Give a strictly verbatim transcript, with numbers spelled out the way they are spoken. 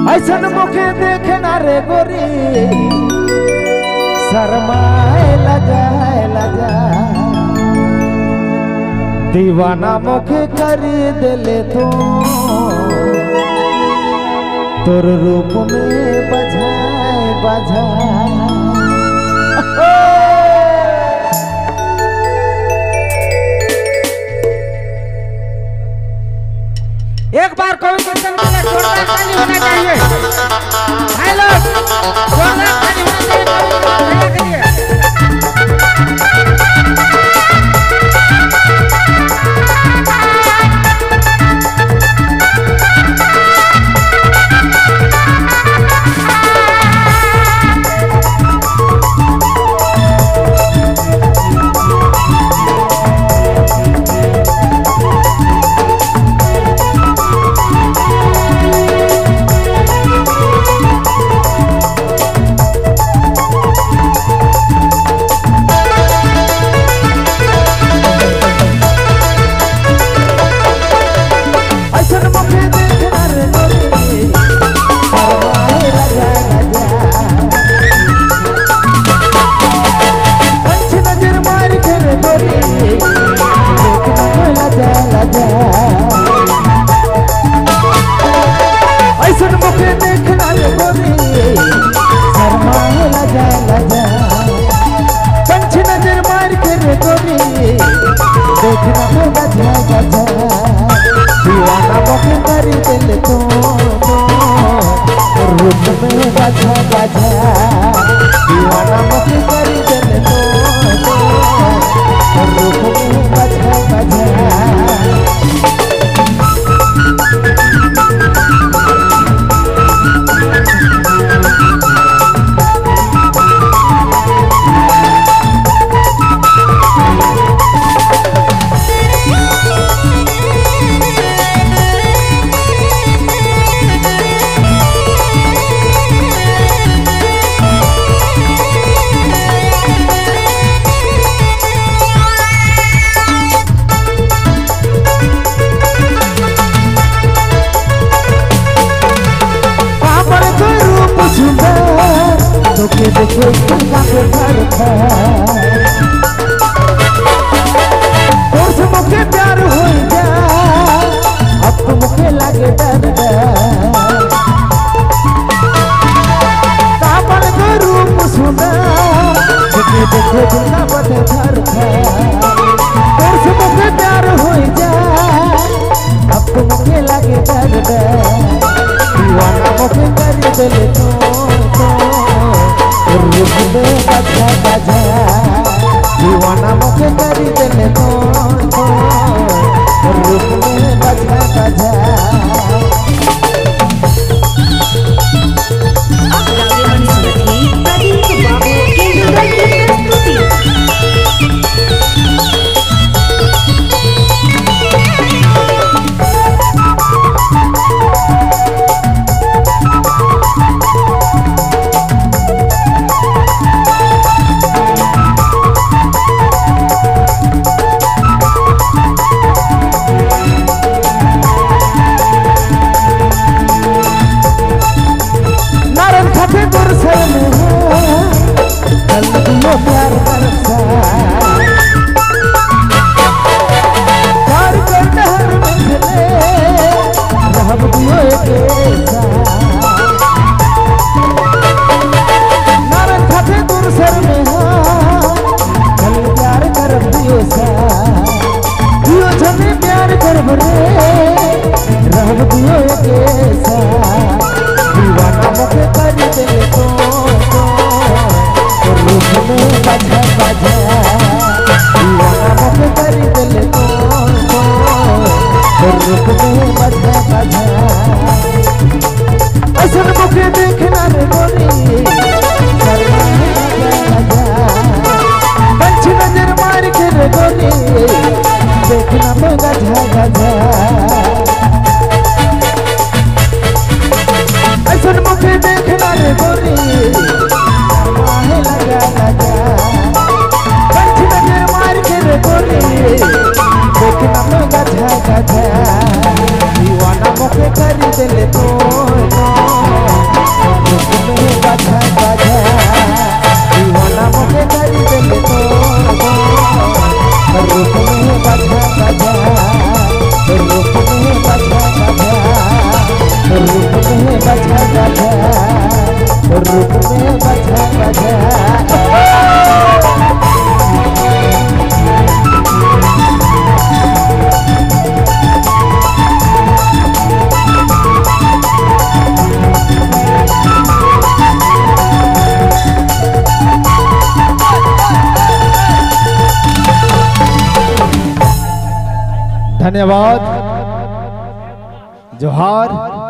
ऐसन मुखे देखना रे गोरी शर्माए लजाए लजा दीवाना मुखे करी दिले तो तोर रूप में बजाए बजा एक बार कॉम्पिटिशन के लिए जोरदार ताली होना चाहिए भाई लोग, जोरदार ताली होना चाहिए के लिए। ऐसन मुखे देखना रे गोरी शर्माए लजा लजा पंछी नजर मार के रे गोरी देखना में बजा बजा दीवाना मुखे करी दिल तो रूप में बजा बजा दीवाना मुखे करी दिल तो रूप में बजा बजा के देखो कितना के घर था और से मुझे प्यार हो गया अब तो मुझे लगे डर काबल का रूप सुना के देखो कितना बड़े घर था और से मुझे प्यार हो गया अब तो मुझे लगे डर दीवाना मुझे कर दिले तो रूप में बजा बजा दीवाना मुझे करी दिले तो रूप में बजा बजा। प्यार करता प्यार करते हर मंजिले रहब दियो कैसा नारन खाते दूर सर में कल प्यार करब दियो सा दियो जने प्यार करब रे रहब दियो कैसा दीवाना मुझे कर दिले तो रूप में बजा बजा दीवाना मुझे कर दिले तो रूप में बजा बजा ऐसन मुझे देखना रे गोरी शर्माए लजा लजा पंछी नजर मार के रे गोरी देखना में बजा बजा ऐसन मुझे देखना रे गोरी लगा लगा पंछी नजर मार के रे गोरी देखना में गधा गधा दीवाना मुझे कर दिले तो धन्यवाद। जोहार।